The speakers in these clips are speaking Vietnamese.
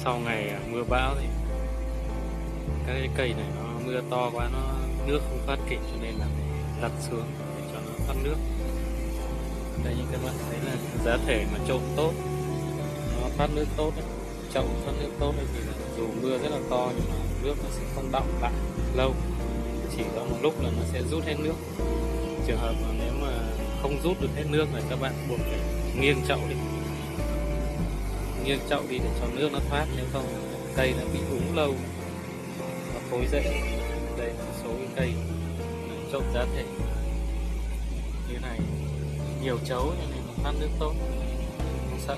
Sau ngày mưa bão thì các cái cây này nó mưa to quá, nó nước không thoát kịp cho nên là phải đặt xuống để cho nó thoát nước. Đây như các bạn thấy là giá thể mà trộn tốt, nó thoát nước tốt đấy. Chậu thoát nước tốt đấy thì là dù mưa rất là to nhưng mà nước nó sẽ không đọng lại lâu, chỉ có một lúc là nó sẽ rút hết nước. Trường hợp mà nếu mà không rút được hết nước là các bạn buộc phải nghiêng chậu đi, để cho nước nó thoát, nếu không cây nó bị úng lâu, nó thối rễ. Đây là một số cái cây trộn giá thể như này, nhiều chấu cho nên nó thoát nước tốt, không sợ.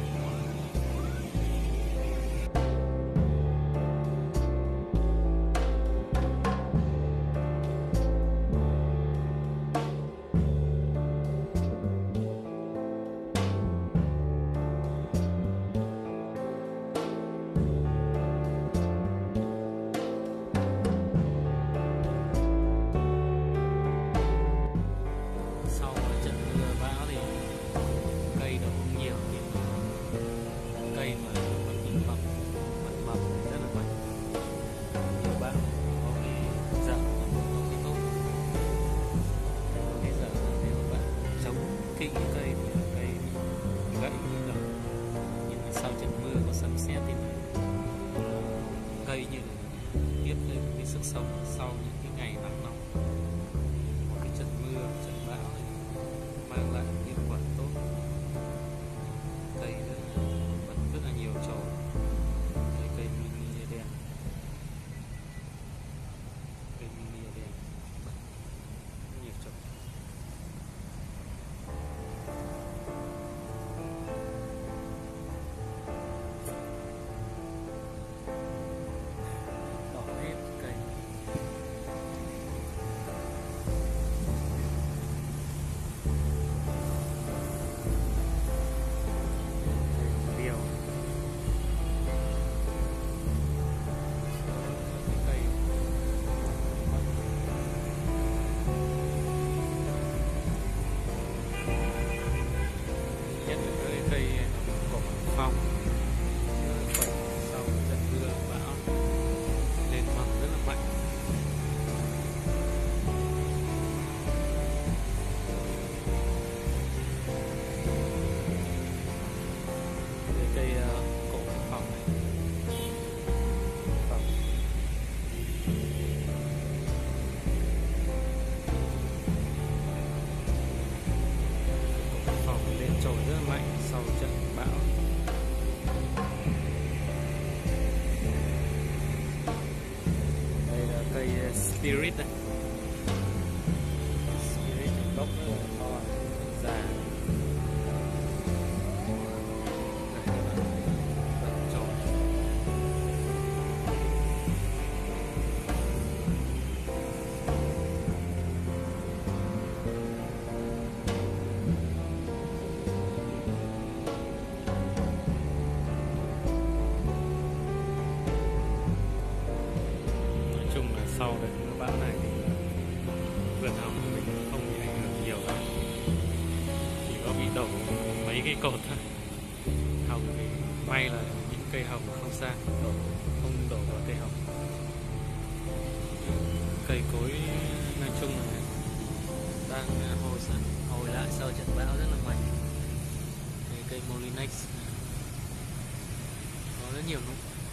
Sau trận mưa bão thì cây nó không nhiều, nhưng cây mà vẫn mầm rất là mạnh. Mưa bão có cái dở và có cái tốt. Có cái dở là nếu bạn chống kỹ cây thì cây gãy được, nhưng mà sau trận mưa có sấm sét thì cây như tiếp thêm cái sức sống sau những cái ngày nắng nóng. Một cái trận mưa, trận bão này mang lại hiệu quả tốt, cây vẫn rất là nhiều chồi. Cây mini đen, cây mini đen rất nhiều chồi. Đỏ hết cây. Điều cây nhất là cái cây cổ phong rất là khỏe. Sau trận mưa bão lên mầm rất là mạnh. Cây cổ phong này, phong phong lên chồi rất là mạnh sau trận bão. Đây là cây Spirit này. Spirit gốc rất là to, già. Đây các bạn thấy vẫn trồi. Nói chung là sau đợt mưa bão này thì vườn hồng của mình không bị ảnh hưởng nhiều lắm, chỉ có bị đổ mấy cái cột thôi. Hồng thì may là những cây hồng không sao, không đổ vào cây hồng. Cây cối nói chung là đang hồi lại sau trận bão rất là mạnh. Cây Molinex có rất nhiều nụ.